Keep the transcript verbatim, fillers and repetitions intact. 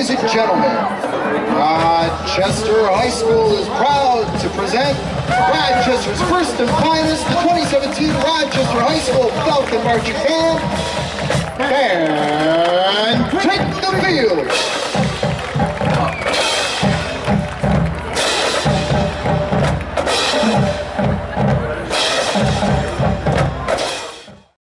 Ladies and gentlemen, Rochester High School is proud to present Rochester's first and finest, the twenty seventeen Rochester High School Falcon Marching Band, and take the field.